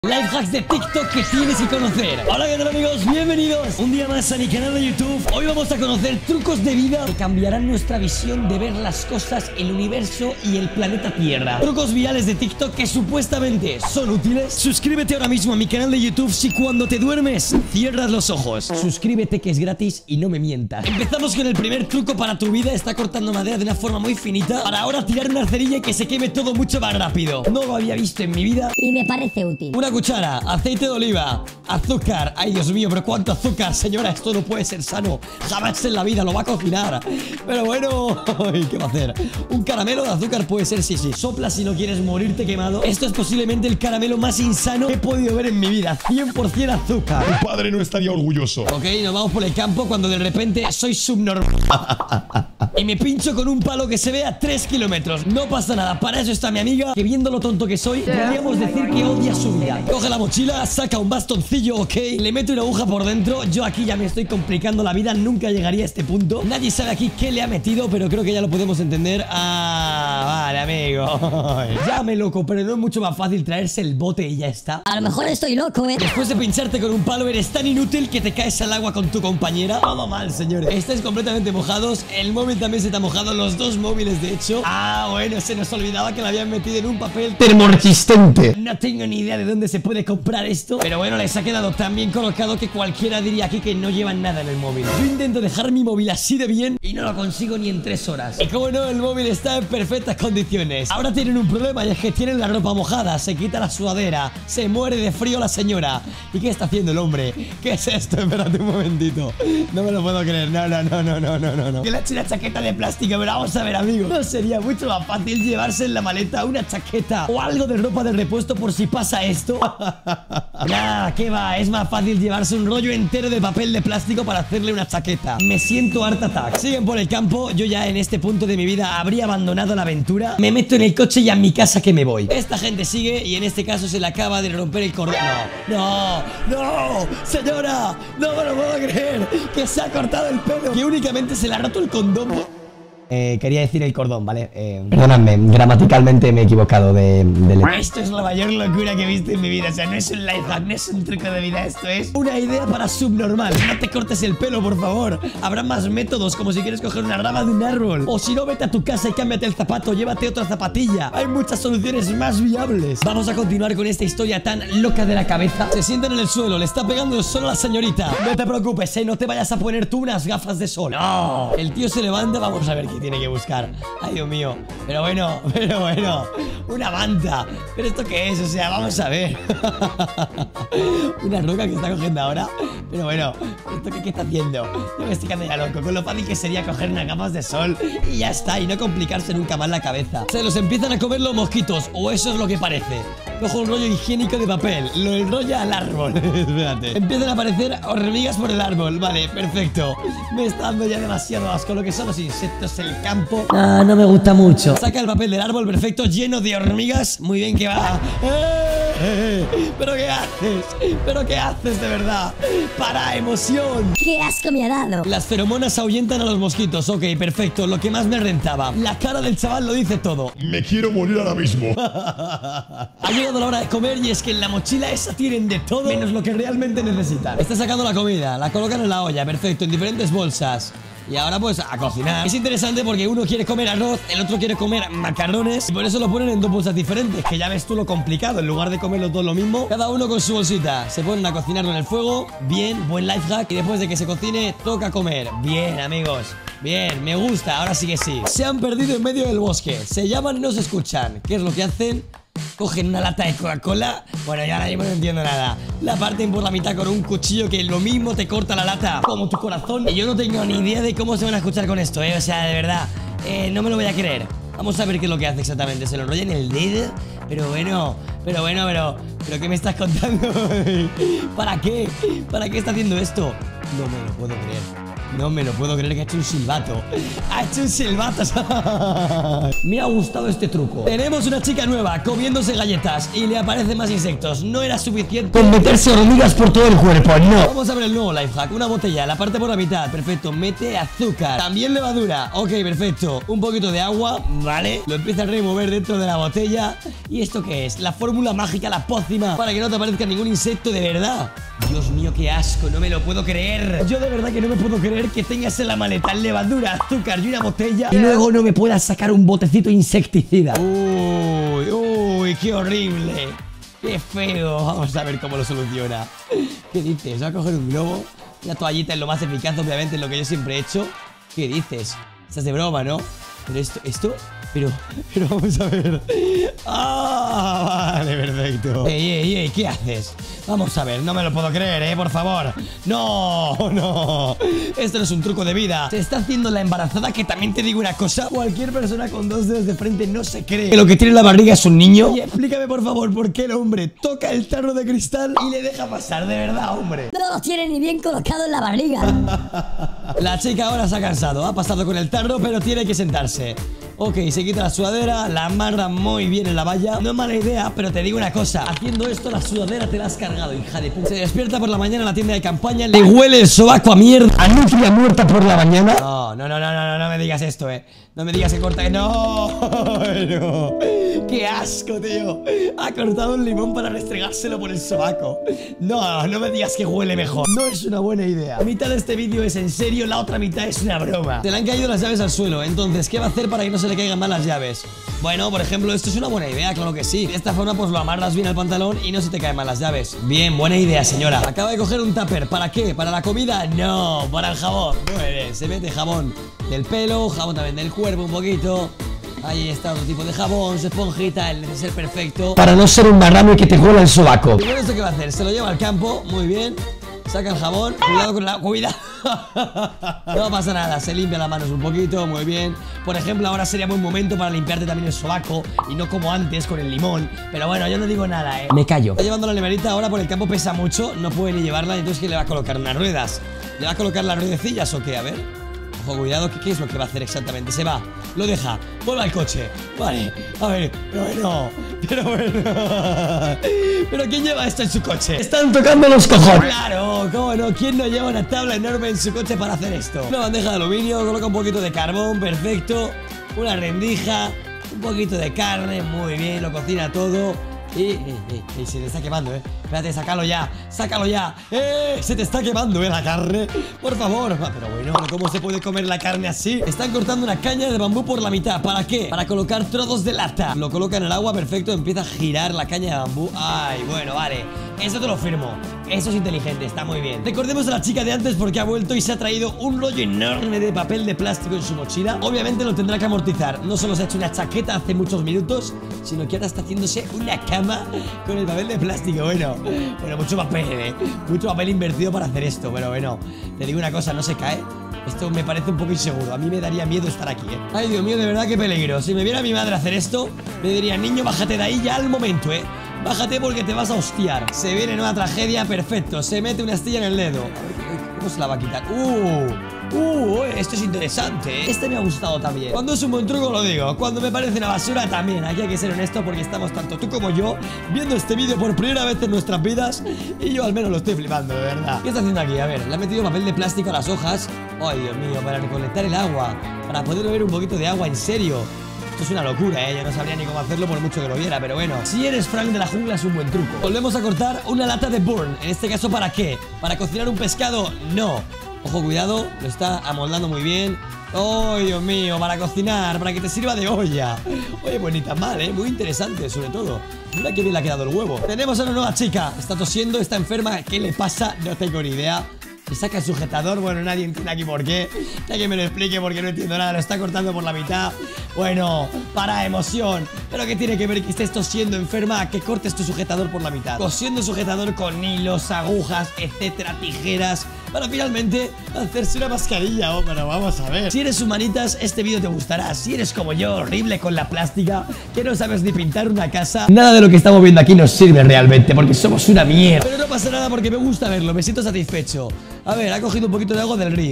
Lifehacks de TikTok que tienes que conocer. Hola, ¿qué tal, amigos? Bienvenidos un día más a mi canal de YouTube. Hoy vamos a conocer trucos de vida que cambiarán nuestra visión de ver las cosas, el universo y el planeta Tierra. Trucos virales de TikTok que supuestamente son útiles. Suscríbete ahora mismo a mi canal de YouTube si cuando te duermes cierras los ojos. Suscríbete, que es gratis y no me mientas. Empezamos con el primer truco para tu vida. Está cortando madera de una forma muy finita para ahora tirar una cerilla y que se queme todo mucho más rápido. No lo había visto en mi vida y me parece útil. Una cuchara, aceite de oliva, azúcar. Ay, Dios mío, pero ¿cuánto azúcar? Señora, esto no puede ser sano. Jamás en la vida lo va a cocinar. Pero bueno, ¿qué va a hacer? Un caramelo de azúcar puede ser, sí. Sopla si no quieres morirte quemado. Esto es posiblemente el caramelo más insano que he podido ver en mi vida. 100% azúcar. Tu padre no estaría orgulloso. Ok, nos vamos por el campo cuando de repente soy subnormal y me pincho con un palo que se ve a 3 kilómetros. No pasa nada, para eso está mi amiga, que viendo lo tonto que soy, podríamos decir que odia su vida. Coge la mochila, saca un bastoncillo, ok, le mete una aguja por dentro. Yo aquí ya me estoy complicando la vida, nunca llegaría a este punto. Nadie sabe aquí qué le ha metido, pero creo que ya lo podemos entender. Ah, vale, amigo. Llame loco, pero no es mucho más fácil traerse el bote y ya está. A lo mejor estoy loco, Después de pincharte con un palo eres tan inútil que te caes al agua con tu compañera. Todo mal, señores. Estáis completamente mojados. El móvil también se te ha mojado. Los dos móviles, de hecho. Ah, bueno, se nos olvidaba que lo habían metido en un papel termoresistente. No tengo ni idea de dónde se puede comprar esto, pero bueno, les ha quedado tan bien colocado que cualquiera diría aquí que no llevan nada en el móvil. Yo intento dejar mi móvil así de bien y no lo consigo ni en 3 horas. Y como no, el móvil está en perfectas condiciones. Ahora tienen un problema y es que tienen la ropa mojada. Se quita la sudadera, se muere de frío la señora. ¿Y qué está haciendo el hombre? ¿Qué es esto? Espérate un momentito. No me lo puedo creer. No. Que le ha hecho una chaqueta de plástico. Pero vamos a ver, amigo, ¿no sería mucho más fácil llevarse en la maleta una chaqueta o algo de ropa de repuesto por si pasa esto? Nah, ¿qué va? Es más fácil llevarse un rollo entero de papel de plástico para hacerle una chaqueta. Me siento Art Attack. Siguen por el campo. Yo ya en este punto de mi vida habría abandonado la aventura. Me meto en el coche y a mi casa que me voy. Esta gente sigue y en este caso se le acaba de romper el cordón. No, señora, no me lo puedo creer. Que se ha cortado el pelo. Que únicamente se le ha roto el condón. Quería decir el cordón, ¿vale? Perdóname, gramaticalmente me he equivocado de Esto es la mayor locura que he visto en mi vida. O sea, no es un lifehack, no es un truco de vida. Esto es una idea para subnormal. No te cortes el pelo, por favor. Habrá más métodos, como si quieres coger una rama de un árbol. O si no, vete a tu casa y cámbiate el zapato. Llévate otra zapatilla. Hay muchas soluciones más viables. Vamos a continuar con esta historia tan loca de la cabeza. Se sientan en el suelo, le está pegando el sol a la señorita. No te preocupes, no te vayas a poner tú unas gafas de sol. No. El tío se levanta, vamos a ver qué tiene que buscar. Ay, Dios mío. Pero bueno. Una manta. ¿Pero esto qué es? O sea, vamos a ver. Una roca que está cogiendo ahora. Pero bueno, ¿esto qué está haciendo? Yo me estoy quedando ya loco. Con lo fácil que sería coger unas gafas de sol y ya está. Y no complicarse nunca más la cabeza. Se los empiezan a comer los mosquitos. O eso es lo que parece. Cojo un rollo higiénico de papel. Lo enrolla al árbol. Espérate. Empiezan a aparecer hormigas por el árbol. Vale, perfecto. Me está dando ya demasiado asco lo que son los insectos en el campo. No me gusta mucho. Saca el papel del árbol, perfecto, lleno de hormigas. Muy bien que va. ¿Pero qué haces de verdad? Para emoción. ¡Qué asco me ha dado! Las feromonas ahuyentan a los mosquitos. Ok, perfecto, lo que más me rentaba. La cara del chaval lo dice todo. Me quiero morir ahora mismo. Ha llegado la hora de comer y es que en la mochila esa tienen de todo menos lo que realmente necesitan. Está sacando la comida, la colocan en la olla, perfecto, en diferentes bolsas. Y ahora pues a cocinar. Es interesante porque uno quiere comer arroz, el otro quiere comer macarrones y por eso lo ponen en 2 bolsas diferentes. Que ya ves tú lo complicado. En lugar de comerlo todo lo mismo, cada uno con su bolsita. Se ponen a cocinarlo en el fuego. Bien, buen life hack. Y después de que se cocine, toca comer. Bien, amigos. Bien, me gusta, ahora sí que sí. Se han perdido en medio del bosque. Se llaman y no se escuchan. ¿Qué es lo que hacen? Cogen una lata de Coca-Cola. Bueno, ya no entiendo nada. La parten por la mitad con un cuchillo que lo mismo te corta la lata como tu corazón. Y yo no tengo ni idea de cómo se van a escuchar con esto, O sea, de verdad, no me lo voy a creer. Vamos a ver qué es lo que hace exactamente. Se lo enrolla en el dedo. Pero ¿qué me estás contando? ¿Para qué? ¿Para qué está haciendo esto? No me lo puedo creer. No me lo puedo creer que ha hecho un silbato. Ha hecho un silbato. Me ha gustado este truco. Tenemos una chica nueva comiéndose galletas y le aparecen más insectos. No era suficiente con meterse hormigas por todo el cuerpo, no. Vamos a ver el nuevo life hack. Una botella, la parte por la mitad, perfecto. Mete azúcar, también levadura. Ok, perfecto. Un poquito de agua, vale. Lo empieza a remover dentro de la botella. ¿Y esto qué es? La fórmula mágica, la pócima, para que no te aparezca ningún insecto de verdad. Dios mío, qué asco, no me lo puedo creer. Yo de verdad que no me puedo creer que tengas en la maleta levadura, azúcar y una botella y luego no me puedas sacar un botecito insecticida. Uy, qué horrible. Qué feo. Vamos a ver cómo lo soluciona. ¿Qué dices? Va a coger un globo. Una toallita es lo más eficaz, obviamente, es lo que yo siempre he hecho. ¿Qué dices? Estás de broma, ¿no? Pero esto... Pero vamos a ver. Ah, vale, perfecto. Ey, ¿qué haces? Vamos a ver, no me lo puedo creer, por favor. No. Esto no es un truco de vida. Se está haciendo la embarazada, que también te digo una cosa. Cualquier persona con 2 dedos de frente no se cree que lo que tiene en la barriga es un niño. Y explícame, por favor, por qué el hombre toca el tarro de cristal y le deja pasar, de verdad, hombre. No lo tiene ni bien colocado en la barriga. La chica ahora se ha cansado. Ha pasado con el tarro, pero tiene que sentarse. Ok, se quita la sudadera, la amarra muy bien en la valla. No es mala idea, pero te digo una cosa. Haciendo esto, la sudadera te la has cargado, hija de puta. Se despierta por la mañana en la tienda de campaña. Le huele el sobaco a mierda. ¿A nutria muerta por la mañana? No me digas esto, No me digas que corta. No. Qué asco, tío. Ha cortado un limón para restregárselo por el sobaco. No me digas que huele mejor. No es una buena idea. La mitad de este vídeo es en serio, la otra mitad es una broma. Se le han caído las llaves al suelo. Entonces, ¿qué va a hacer para que no se le caigan mal las llaves? Bueno, por ejemplo, esto es una buena idea, claro que sí. De esta forma, pues lo amarras bien al pantalón y no se te caen mal las llaves. Bien, buena idea, señora. Acaba de coger un tupper. ¿Para qué? ¿Para la comida? No, para el jabón. Muy bien, se mete jabón del pelo, jabón también del cuerpo un poquito. Ahí está otro tipo de jabón, su esponjita, el neceser perfecto para no ser un marrano y que te huela el sobaco. ¿Y esto qué va a hacer? Se lo lleva al campo, muy bien. Saca el jabón, cuidado con la... ¡Cuidado! No pasa nada, se limpia las manos un poquito, muy bien. Por ejemplo, ahora sería buen momento para limpiarte también el sobaco y no como antes con el limón. Pero bueno, yo no digo nada, Me callo. Está llevando la neverita ahora por el campo, pesa mucho, no puede ni llevarla, entonces ¿qué le va a colocar? ¿Unas ruedas? ¿Le va a colocar las ruedecillas o qué? A ver... Ojo, cuidado, ¿qué es lo que va a hacer exactamente? Se va, lo deja, vuelve al coche. Vale, a ver, pero bueno. ¿Pero quién lleva esto en su coche? Están tocando los cojones. Claro, cómo no, ¿quién no lleva una tabla enorme en su coche para hacer esto? Una bandeja de aluminio, coloca un poquito de carbón, perfecto. Una rendija, un poquito de carne, muy bien, lo cocina todo. Y se te está quemando, Espérate, sácalo ya, se te está quemando, la carne. Por favor. Pero bueno, ¿cómo se puede comer la carne así? Están cortando una caña de bambú por la mitad. ¿Para qué? Para colocar trozos de lata. Lo coloca en el agua, perfecto, empieza a girar la caña de bambú. Ay, bueno, vale. Eso te lo firmo. Eso es inteligente, está muy bien. Recordemos a la chica de antes porque ha vuelto y se ha traído un rollo enorme de papel de plástico en su mochila. Obviamente lo tendrá que amortizar. No solo se ha hecho una chaqueta hace muchos minutos, sino que ahora está haciéndose una cama con el papel de plástico. Bueno, mucho papel, mucho papel invertido para hacer esto. Pero bueno, te digo una cosa, no se cae. Esto me parece un poco inseguro. A mí me daría miedo estar aquí, Ay, Dios mío, de verdad, qué peligro. Si me viera mi madre hacer esto, me diría, niño, bájate de ahí ya al momento, Bájate porque te vas a hostiar. Se viene una tragedia, perfecto. Se mete una astilla en el dedo. A ver, ¿cómo se la va a quitar? Esto es interesante, Este me ha gustado también. Cuando es un buen truco lo digo. Cuando me parece una basura también. Aquí hay que ser honesto porque estamos tanto tú como yo viendo este vídeo por primera vez en nuestras vidas. Y yo al menos lo estoy flipando, de verdad. ¿Qué está haciendo aquí? A ver, le ha metido papel de plástico a las hojas. Ay, Dios mío, para recolectar el agua. Para poder beber un poquito de agua, en serio. Esto es una locura, Yo no sabría ni cómo hacerlo por mucho que lo viera, pero bueno. Si eres Frank de la jungla es un buen truco. Volvemos a cortar una lata de Burn. En este caso, ¿para qué? ¿Para cocinar un pescado? No. Ojo, cuidado, lo está amoldando muy bien. ¡Oh, Dios mío! Para cocinar, para que te sirva de olla. Oye, pues ni tan mal, muy interesante, sobre todo. Mira qué bien le ha quedado el huevo. Tenemos a una nueva chica. Está tosiendo, está enferma. ¿Qué le pasa? No tengo ni idea. Se saca el sujetador, bueno, nadie entiende aquí por qué. Ya que me lo explique porque no entiendo nada. Lo está cortando por la mitad. Bueno, para emoción. Pero ¿qué tiene que ver que estés tosiendo enferma? Que cortes tu sujetador por la mitad. Cosiendo el sujetador con hilos, agujas, etcétera, tijeras, para finalmente hacerse una mascarilla. Pero vamos a ver. Si eres humanitas, este vídeo te gustará. Si eres como yo, horrible con la plástica, que no sabes ni pintar una casa, nada de lo que estamos viendo aquí nos sirve realmente, porque somos una mierda. Pero no pasa nada porque me gusta verlo, me siento satisfecho. A ver, ha cogido un poquito de agua del río.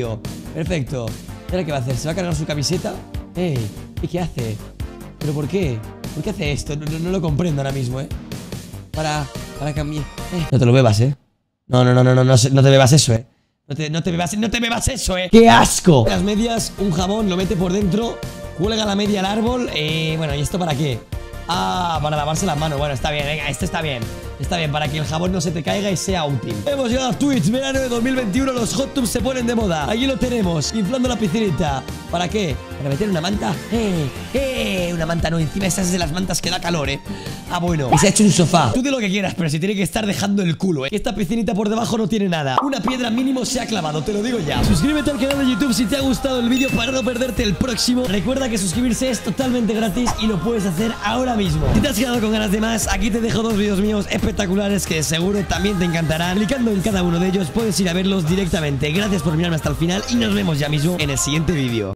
Perfecto. ¿Y ahora qué va a hacer? ¿Se va a cargar su camiseta? ¿Y qué hace? ¿Pero por qué? ¿Por qué hace esto? No lo comprendo ahora mismo, Para cambiar. No te lo bebas, No te bebas eso, No te bebas eso, ¡Qué asco! Las medias, un jabón, lo mete por dentro, cuelga la media al árbol. Bueno, ¿y esto para qué? Ah, para lavarse las manos. Bueno, está bien, venga, este está bien. Está bien, para que el jabón no se te caiga y sea útil. Hemos llegado a Twitch, verano de 2021. Los hot tubs se ponen de moda. Aquí lo tenemos, inflando la piscinita. ¿Para qué? ¿Para meter una manta? Una manta no, encima esas de las mantas que da calor, Ah, bueno. Y se ha hecho un sofá. Tú de lo que quieras, pero se tiene que estar dejando el culo, Que esta piscinita por debajo no tiene nada. Una piedra mínimo se ha clavado, te lo digo ya. Suscríbete al canal de YouTube si te ha gustado el vídeo para no perderte el próximo. Recuerda que suscribirse es totalmente gratis y lo puedes hacer ahora mismo. Si te has quedado con ganas de más, aquí te dejo 2 vídeos míos espectaculares que seguro también te encantarán. Clicando en cada uno de ellos puedes ir a verlos directamente. Gracias por mirarme hasta el final y nos vemos ya mismo en el siguiente vídeo.